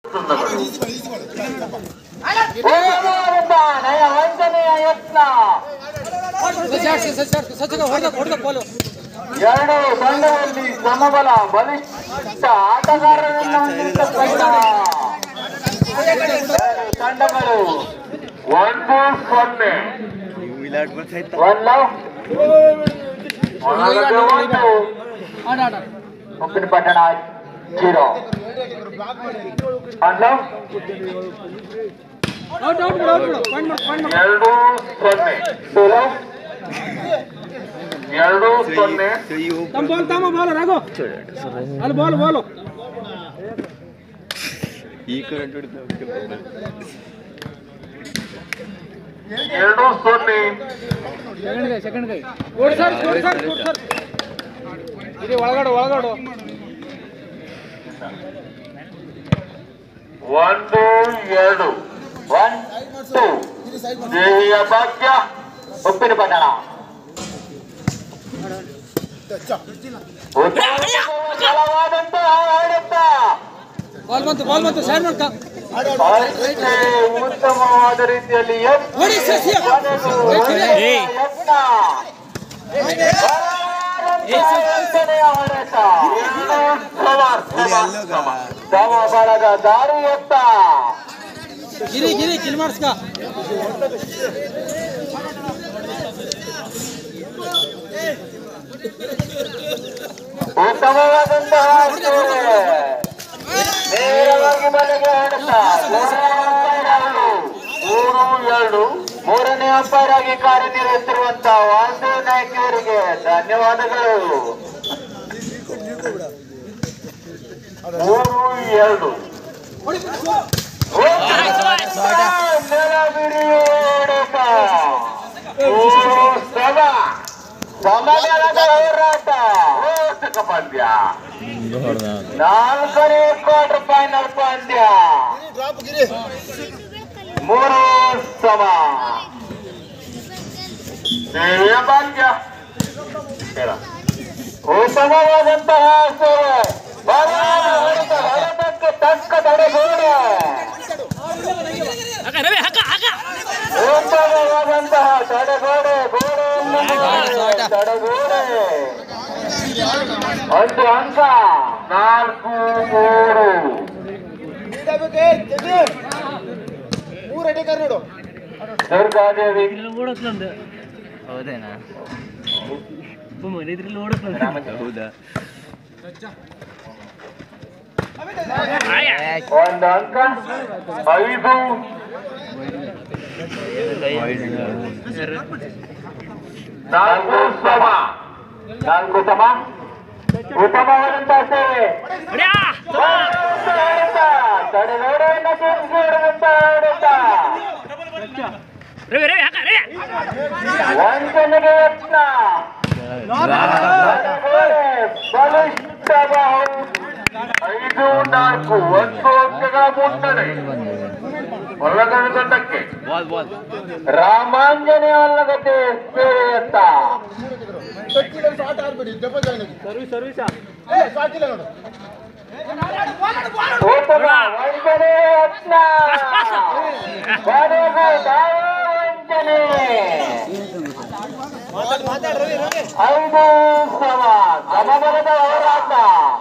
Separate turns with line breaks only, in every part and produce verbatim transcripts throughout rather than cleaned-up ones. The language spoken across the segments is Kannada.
ವಂಚನೆಯ ಯತ್ನ ಎರಡು ತಂಡದಲ್ಲಿ ಸಮಬಲ ಬಲಿಷ್ಠ ಆಟಗಾರರನ್ನು ತಂಡಗಳು ಒಂದು ಸೊನ್ನೆ ಉಪ್ಪಿನ ಪಟ್ಟಣ ಜೀರೋ ಎರಡು ಸೊನ್ನೆ ಎರಡು ಸೊನ್ನೆ
ಅಲ್ಲಿ ಬಾಲ್ ಬಾಲು
ಎರಡು ಸೊನ್ನೆ
ಸೆಕೆಂಡ್ ಕೈ ಸರ್ ಸರ್ ಸರ್ ಇಲ್ಲಿ ಒಳಗಡೆ ಒಳಗಡೆ
ಒಂದು ಎರಡು ಒನ್ ಟೂ ದೇವಿಯ ಭಾಗ್ಯ ಉಪ್ಪಿನ ಪಟ್ಟಣ ಬಲವಾದಂತಹ ಆಡಳಿತ
ಬಾಲ್ ಬಂತು ಬಾಲ್ ಬಂತು ಸೈಡ್ ಮಾಡ್ಕ
ಉತ್ತಮವಾದ ರೀತಿಯಲ್ಲಿ ಸಮಬಲದ ದಾರಿ ಎತ್ತ
ಗಿರಿ ಗಿರಿ ಕಿಲ್ ಮಾಡಿಸ್ಕ
ಉತ್ತಮವಾದಂತಹ ನೇರವಾಗಿ ಬಲೆಗೆ ಆಡುತ್ತಾ ಮೂರು ಎರಡು ಮೂರನೇ ಅಂಪೈರ್ ಆಗಿ ಕಾರ್ಯನಿರ್ವಹಿಸಿರುವಂತಹ ವಾಸುದೇವ್ ನಾಯ್ಕ ಅವರಿಗೆ ಧನ್ಯವಾದಗಳು. ಮೂರು ಎರಡು ಸಮಬಲದ ಹೋರಾಟ ಪಂದ್ಯ ನಾಲ್ಕನೇ ಕ್ವಾರ್ಟರ್ ಫೈನಲ್ ಪಂದ್ಯ ಮೂರು ಸಮ ದೇವಿಯ ಭಾಗ್ಯ ಉತ್ತಮವಾದಂತಹ ಹೊರತಕ್ಕೆ ತಕ್ಕ ತಡೆಗೋಡೆ ಉತ್ತಮವಾದಂತಹ ತಡೆಗೋಡೆ ಗೋಡೆ ತಡೆಗೋಡೆ ಒಂದು ಅಂಕ ನಾಲ್ಕು ಮೂರು ದುರ್ಗಾದೇವಿ
ಹೌದೇನಾ ಹೌದಾ
ಒಂದು ಅಂಕ ಐದು ನಾಲ್ಕು ಸಮ ನಾಲ್ಕು ಸಮ ಉತ್ತಮವಾದಂತಹ ಸೇವೆ ತಡೆಗೋಡೆಯನ್ನು ಸೇರಿಸಿರುವಂತ ಆಡಳಿತ ವಂಚನೆಗೆ ಯತ್ನ ಬಲಿಷ್ಠ ಐದು ನಾಲ್ಕು ಒಂದು ಅಂಕಗಳ ಮುನ್ನಡೆ ಒಳಗಣ ತಂಡಕ್ಕೆ ರಾಮಾಂಜನೇಯ ಅಲ್ಲಗತೆ ಸೇವೆಯತ್ತ ಉತ್ತಮ ವಂಚನೆ ಯತ್ನ ವಂಚನೆ ಐದು ಸಮ ಸಮಬಲದ ಹೋರಾಟ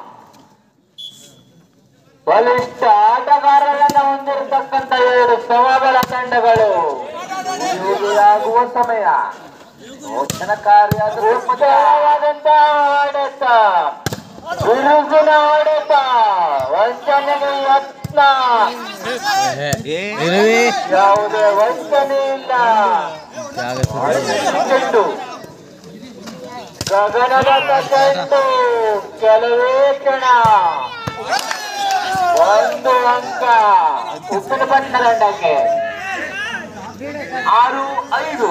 ಬಲಿಷ್ಠ ಆಟಗಾರರನ್ನು ಹೊಂದಿರತಕ್ಕಂಥ ಎರಡು ಸಮಬಲ ತಂಡಗಳು ಆಗುವ ಸಮಯ ಮೋಚನಕಾರಿಯಾದರೂ ಉತ್ತಮವಾದಂತಹ ಆಡಳಿತ ಬಿರುಸಿನ ಆಡಳಿತ ವಂಚನೆಗೆ ಯತ್ನ ಯಾವುದೇ ವಂಚನೆ ಇಲ್ಲ ಚೆಂಡು ಗಗನದ ಚೆಂಡು ಕೆಲವೇ ಕ್ಷಣ ಒಂದು ಅಂಕ ಉಪ್ಪಿನ ಪಟ್ಟಣ ತಂಡಕ್ಕೆ ಆರು ಐದು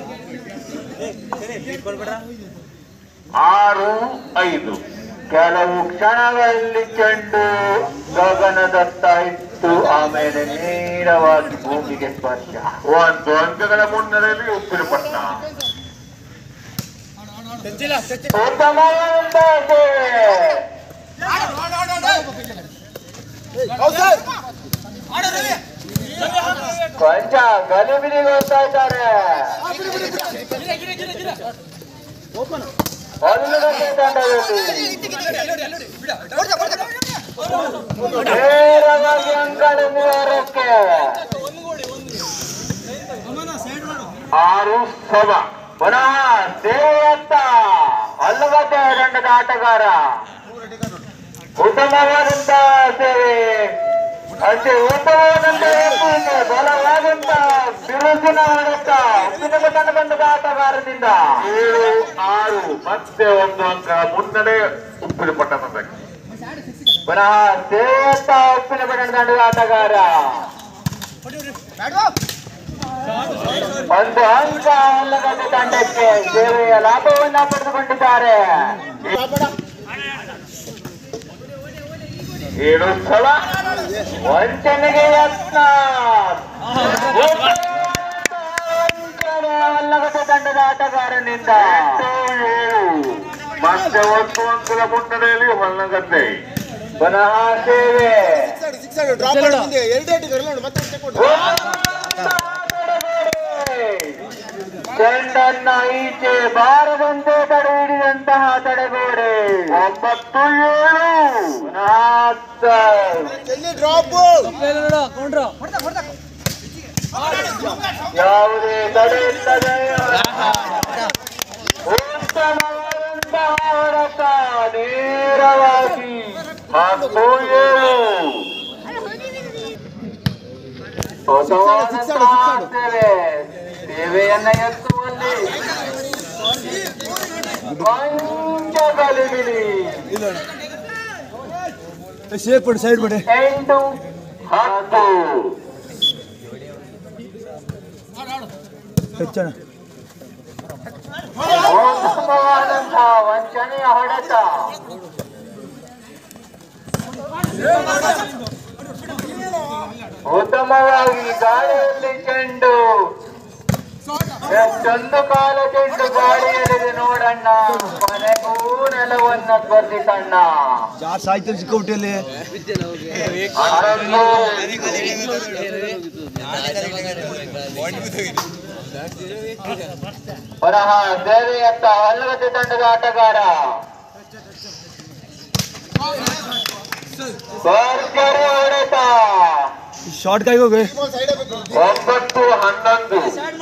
ಆರು ಐದು ಕೆಲವು ಕ್ಷಣಗಳಲ್ಲಿ ಚೆಂಡು ಗಗನದತ್ತ ಇತ್ತು ಆಮೇಲೆ ನೇರವಾಗಿ ಭೂಮಿಗೆ ಸ್ಪರ್ಶ ಒಂದು ಅಂಕಗಳ ಮುನ್ನಡೆಯಲ್ಲಿ ಉಪ್ಪಿನ ಪಟ್ಟಣ ಉತ್ತಮವಾದ ಪಂಚ ಗಲಿಬಿಲಿಗೆ ಹೋಗ್ತಾ ಇದ್ದಾರೆ. ಹಲ್ಲುಗದ್ದೆ ತಂಡದಲ್ಲಿ ನೇರವಾಗಿ ಅಂಕಣ ನಿವಾರಕ್ಕೆ ಆರು ಸಮ. ಪುನಃ ಸೇವೆಯತ್ತ ಹಲ್ಲುಗದ್ದೆ ತಂಡದ ಆಟಗಾರ ಉತ್ತಮವಾದಂತ ಸೇವೆ, ಅಷ್ಟೇ ಉತ್ತಮವಾದಂತ ಬಲವಾದಂತ ಬಿರುಸಿನ ಹೊಡೆತ ಉಪ್ಪಿನ ತಂಡ ತಂಡದ ಆಟಗಾರದಿಂದ ಏಳು ಆರು ಮತ್ತೆ ಒಂದು ಅಂಕ ಮುನ್ನಡೆ ಉಪ್ಪಿನ ಪಟ್ಟಣಕ್ಕೆ. ಪುನಃ ಸೇವೆಯತ್ತ ಉಪ್ಪಿನ ಪಟ್ಟಣ ತಂಡದ ಆಟಗಾರ ಒಂದು ಅಂಕ ಹಲ್ಲುಗದ್ದೆ ತಂಡಕ್ಕೆ ಸೇವೆಯ ಲಾಭವನ್ನ ಪಡೆದುಕೊಂಡಿದ್ದಾರೆ. ಏಳು ಸಲ ವಂಚನೆಗೆ ಯತ್ನ. ಹಲ್ಲುಗದ್ದೆ ತಂಡದ ಆಟಗಾರನಿಂದ ಏಳು ಮತ್ತೆ ಒಂದು ಅಂಕದ ಮುನ್ನಡೆಯಲ್ಲಿ ಹಲ್ಲುಗದ್ದೆ. ಪುನಃ ಸೇವೆ ಚೆಂಡನ್ನ ಈಚೆ ಬಾರದಂತೆ ತಡೆ ಹಿಡಿದಂತಹ ತಡೆಗೋಡೆ. ಒಂಬತ್ತು ಏಳು ಯಾವುದೇ ತಡೆ ಇಲ್ಲದೆ ಉತ್ತಮವಾದಂತಹ ಹೊಡೆತ ನೇರವಾಗಿ ಹತ್ತು ಏಳು. ಸೇವೆ ಸೇವೆಯನ್ನ ಎತ್ತುವಲ್ಲಿ ಗಲಿಬಿಲಿ. ಎಂಟು ಹತ್ತು ಉತ್ತಮವಾದಂತಹ ವಂಚನೆಯ ಹೊಡೆತ. ಉತ್ತಮವಾಗಿ ಗಾಳಿಯಲ್ಲಿ ಚೆಂಡು, ಎಷ್ಟೊಂದು ಕಾಲ ಚೆಂಡು ಗಾಳಿಯಲ್ಲಿದೆ ನೋಡಣ್ಣ. ಕೊನೆಗೂ ನೆಲವನ್ನ ಸ್ಪರ್ಶಿಸಣ್ಣ. ಪುನಃ ಸೇವೆಯತ್ತ ಹಲ್ಲುಗದ್ದೆ ತಂಡದ ಆಟಗಾರ ಭರ್ಜರಿ ಹೊಡೆತ.
ಶಾರ್ಟ್ ಕೈ ಹೋಗಿ
ಒಂಬತ್ತು ಹನ್ನೊಂದು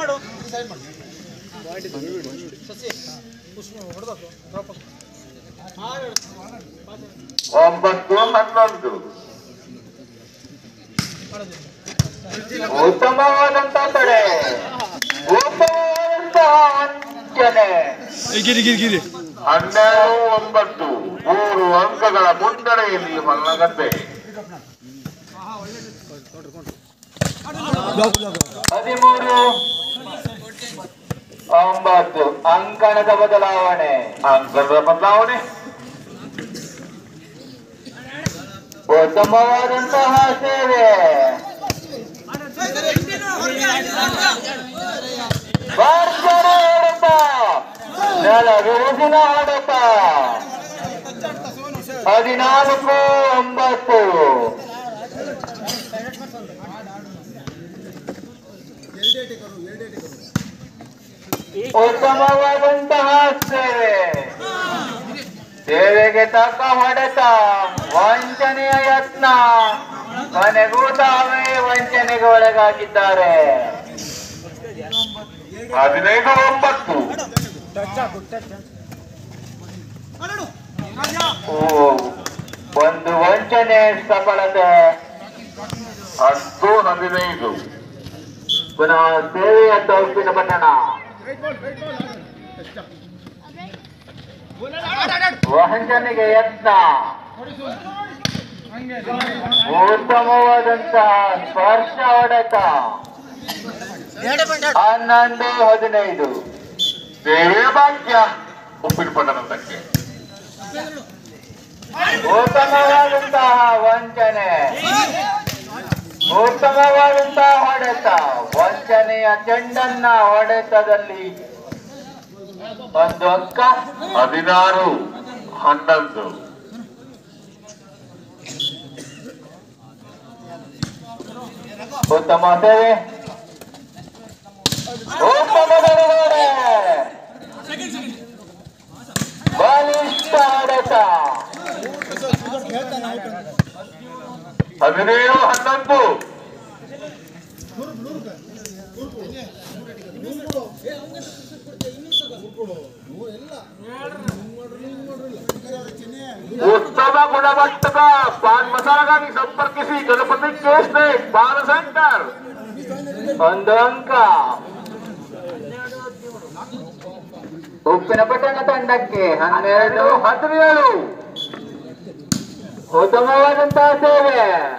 ಒಂಬತ್ತು ಹನ್ನೊಂದು ಉತ್ತಮವಾದಂತ ತಡೆ, ಉತ್ತಮವಾದಂತಹ ವಂಚನೆ. ಹನ್ನೆರಡು ಒಂಬತ್ತು ಮೂರು ಅಂಕಗಳ ಮುನ್ನಡೆಯಲ್ಲಿ ಹಲ್ಲುಗದ್ದೆ. ಹದಿಮೂರು ಒಂಬತ್ತು ಅಂಕಣದ ಬದಲಾವಣೆ. ಅಂಕದ ಬದಲಾವಣೆ ಉತ್ತಮವಾದಂತಹ ಸೇವೆ. ಭರ್ಜರಿ ಹೊಡೆತ, ನೆಲ ರೋಜಿನ ಹೊಡೆತ. ಹದಿನಾಲ್ಕು ಒಂಬತ್ತು ಉತ್ತಮವಾದಂತಹ ಸೇವೆ. ಸೇವೆಗೆ ತಕ್ಕ ಹೊಡೆತ, ವಂಚನೆಯ ಯತ್ನ. ಕೊನೆಗೂ ತಾವೇ ವಂಚನೆಗೆ ಒಳಗಾಗಿದ್ದಾರೆ. ಹದಿನೈದು ಒಂಬತ್ತು ಒಂದು ವಂಚನೆ ಸಫಲತೆ. ಹತ್ತು ಹದಿನೈದು ಪುನಃ ಸೇವೆಯ ಉಪ್ಪಿನ ಪಟ್ಟಣ. ವಂಚನೆಗೆ ಯತ್ನ, ಉತ್ತಮವಾದಂತಹ ಸ್ಪರ್ಶ ಹೊಡೆತ. ಹನ್ನೊಂದು ಹದಿನೈದು ಸೇವೆ ಭಾಗ್ಯ ಉಪ್ಪಿನ ಪಟ್ಟಣಕ್ಕೆ. ಉತ್ತಮವಾದಂತಹ ವಂಚನೆ, ಉತ್ತಮವಾದಂತಹ ಹೊಡೆತ. ವಂಚನೆಯ ಚೆಂಡನ್ನ ಹೊಡೆತದಲ್ಲಿ ಒಂದು ಅಂಕ. ಹದಿನಾರು ಹನ್ನೊಂದು ಉತ್ತಮ ಸೇವೆ. ಬಲಿಷ್ಠ ಹೊಡೆತ. ಹದಿನೇಳು ಹನ್ನೊಂದು. ಉತ್ತಮ ಗುಣಮಟ್ಟದ ಪಾನ್ ಮಸಾಲಗಾಗಿ ಸಂಪರ್ಕಿಸಿ ಗಣಪತಿ ಕೇಸ್ನೆ ಪಾನ್ ಸೆಂಟರ್. ಒಂದು ಅಂಕ ಉಪ್ಪಿನಪಟ್ಟಣ ತಂಡಕ್ಕೆ. ಹನ್ನೆರಡು ಹದಿನೇಳು. ಉತ್ತಮವಾದಂತಹ ಸೇವೆ,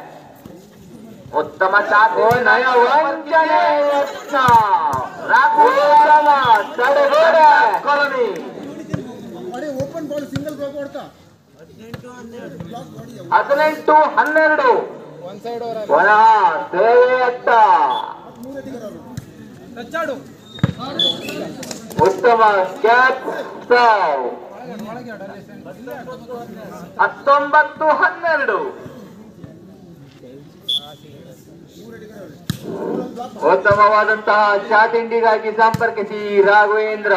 ಉತ್ತಮ ಸಾಧನೆ, ನಯ ವಂಚನೆ ಯತ್ನ, ರಾಘವೇಂದ್ರಮ ತಡೆಗೋಡೆ ಕಾಲನಿ. ಹದಿನೆಂಟು ಹನ್ನೆರಡು. ಪುನಃ ಸೇವೆಯತ್ತ. ಉತ್ತಮ ಕ್ಯಾಚ್. ಹತ್ತೊಂಬತ್ತು ಹನ್ನೆರಡು. ಉತ್ತಮವಾದಂತಹ ಚಾ ತಿಂಡಿಗಾಗಿ ಸಂಪರ್ಕಿಸಿ ರಾಘವೇಂದ್ರ.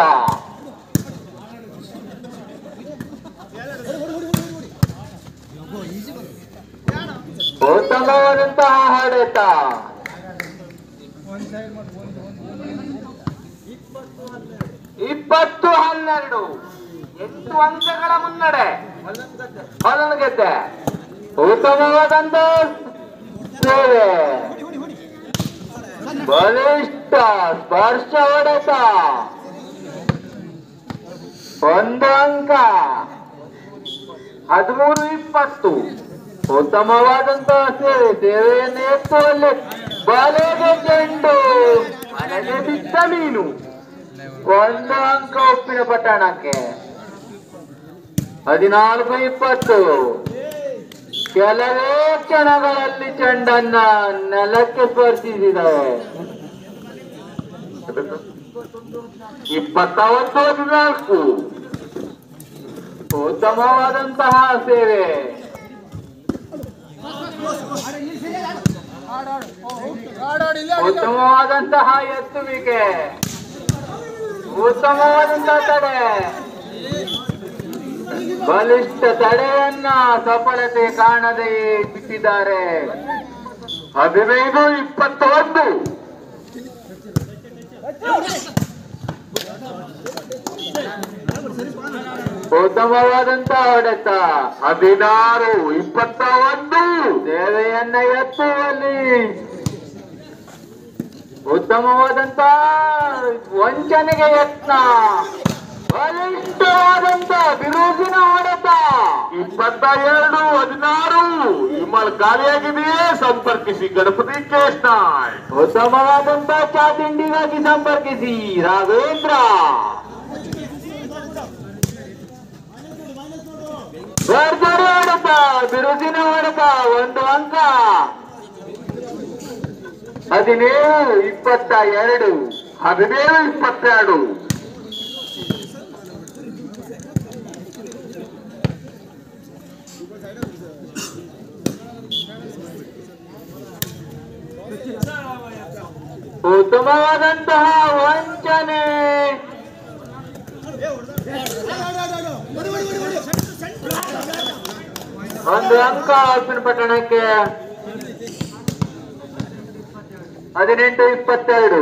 ಉತ್ತಮವಾದಂತಹ ಹೊಡೆತ. ಇಪ್ಪತ್ತು ಹನ್ನೆರಡು. ಎಂಟು ಅಂಕಗಳ ಮುನ್ನಡೆ ಹೊಲನ್ ಗೆದ್ದೆ. ಉತ್ತಮವಾದಂತ ಸೇವೆ, ಬಲಿಷ್ಠ ಸ್ಪರ್ಶ ಹೊಡೆತ. ಒಂದು ಅಂಕ. ಹದಿಮೂರು ಇಪ್ಪತ್ತು. ಉತ್ತಮವಾದಂತಹ ಸೇವೆ, ಸೇವೆಯನ್ನು ಎತ್ತುವಲ್ಲಿ ಬಲೆಗೆ ಚೆಂಡು, ಮನೆಗೆ ಬಿದ್ದ ಮೀನು. ಒಂದು ಅಂಕ ಉಪ್ಪಿನ ಪಟ್ಟಣಕ್ಕೆ. ಹದಿನಾಲ್ಕು ಇಪ್ಪತ್ತು. ಕೆಲವೇ ಕ್ಷಣಗಳಲ್ಲಿ ಚೆಂಡನ್ನ ನೆಲಕ್ಕೆ ಸ್ಪರ್ಶಿಸಿದವೆ. ಇಪ್ಪತ್ತ ಒಂದು ಹದಿನಾಲ್ಕು. ಉತ್ತಮವಾದಂತಹ ಸೇವೆ, ಉತ್ತಮವಾದಂತಹ ಎತ್ತುವಿಕೆ, ಉತ್ತಮವಾದಂತಹ ತಡೆ. ಬಲಿಷ್ಠ ತಡೆಯನ್ನ ಸಫಲತೆ ಕಾಣದೆ ಬಿಟ್ಟಿದ್ದಾರೆ. ಹದಿನೈದು ಇಪ್ಪತ್ತೊಂದು. ಉತ್ತಮವಾದಂತಹ ಹೊಡೆತ. ಹದಿನಾರು ಇಪ್ಪತ್ತ ಒಂದು. ಸೇವೆಯನ್ನ ಎತ್ತುವಲ್ಲಿ ಉತ್ತಮವಾದಂತಹ ವಂಚನೆಗೆ ಯತ್ನ, ಬಲಿಷ್ಠವಾದಂತ ಬಿರುಸಿನ ಹೊಡೆತ. ಇಪ್ಪತ್ತ ಎರಡು ಹದಿನಾರು. ವಿಮಲ್ ಖಾಲಿಯಾಗಿದೆಯೇ, ಸಂಪರ್ಕಿಸಿ ಗಣಪತಿ ಕೇಸ್ನ. ಉತ್ತಮವಾದಂತ ಚಾ ತಿಂಡಿಗಾಗಿ ಸಂಪರ್ಕಿಸಿ ರಾಘವೇಂದ್ರ. ಭರ್ಜರಿ ಹೊಡೆತ, ಬಿರುಸಿನ ಹೊಡೆತ. ಒಂದು ಅಂಕ. ಹದಿನೇಳು ಇಪ್ಪತ್ತ ಎರಡು. ಹದಿನೇಳು ಇಪ್ಪತ್ತೆರಡು. ಉತ್ತಮವಾದಂತಹ ವಂಚನೆ, ಒಂದು ಅಂಕ ಉಪ್ಪಿನ ಪಟ್ಟಣಕ್ಕೆ. ಹದಿನೆಂಟು ಇಪ್ಪತ್ತೆರಡು.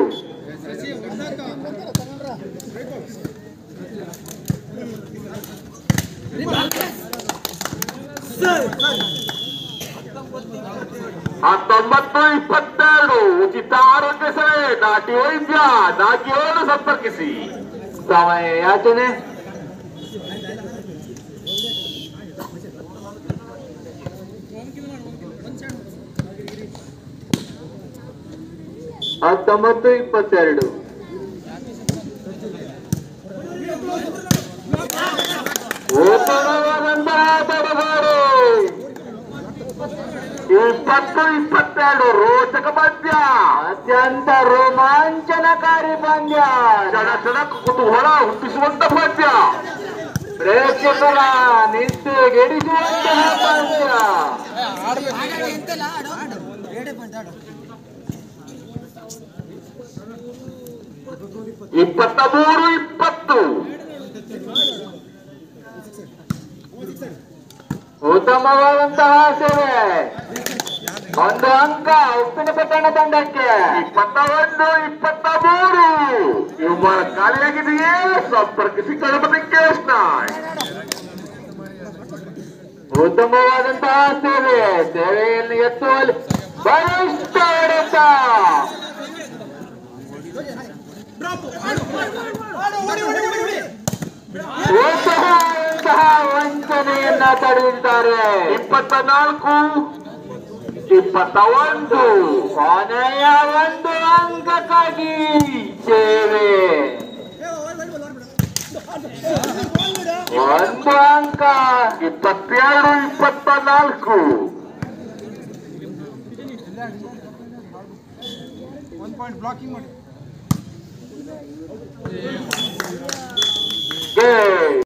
ಹತ್ತೊಂಬತ್ತು ಇಪ್ಪತ್ತೆರಡು. ಉಚಿತ ಆರೋಗ್ಯ ಸಲಹೆ ನಾಟಿ ವೈದ್ಯ ನಾಗಿಯೋಡು ಸಂಪರ್ಕಿಸಿ. ಸಮಯ ಯಾಚನೆ. ಹತ್ತೊಂಬತ್ತು ಇಪ್ಪತ್ತೆರಡು. ತಡಬಾರು. ಇಪ್ಪತ್ತು ಇಪ್ಪತ್ತೆರಡು. ರೋಚಕ ಪಂದ್ಯ, ಅತ್ಯಂತ ರೋಮಾಂಚನಕಾರಿ ಪಂದ್ಯ, ಕ್ಷಣ ಕ್ಷಣ ಕುತೂಹಲ ಹುಟ್ಟಿಸುವಂತ ಪಂದ್ಯ, ಪ್ರೇಕ್ಷಕರ ನಿದ್ದೆಗೆಡಿಸುವಂತಹ ಪಂದ್ಯ. ಇಪ್ಪತ್ತ ಮೂರು ಇಪ್ಪತ್ತು. ಉತ್ತಮವಾದಂತಹ ಸೇವೆ, ಒಂದು ಅಂಕ ಉಪ್ಪಿನ ಪಟ್ಟಣ ತಂಡಕ್ಕೆ. ಇಪ್ಪತ್ತ ಒಂದು ಇಪ್ಪತ್ತ ಮೂರು. ಇವುಗಳ ಖಾಲಿಯಾಗಿದೆಯೇ? ಸಂಪರ್ಕಿಸಿ ಗಣಪತಿ ಕೇಶ್ ನಾಯಕ್. ಉತ್ತಮವಾದಂತಹ ಸೇವೆ, ಸೇವೆಯನ್ನು ಎತ್ತುವಲ್ಲಿ ಬಲಿಷ್ಠ ಹೊಡೆತ. ಇಂತಹ ವಂಚನೆಯನ್ನ ತಡೆದಿದ್ದಾರೆ. ಇಪ್ಪತ್ತ ನಾಲ್ಕು ಇಪ್ಪತ್ತ ಒಂದು. ಕೊನೆಯ ಒಂದು ಅಂಕಕ್ಕಾಗಿ ಸೇವೆ, ಒಂದು ಅಂಕ. ಇಪ್ಪತ್ತೆರಡು ಇಪ್ಪತ್ತ ನಾಲ್ಕು.
ಒನ್ ಪಾಯಿಂಟ್ ಬ್ಲಾಕಿಂಗ್ ಮಾಡಿ.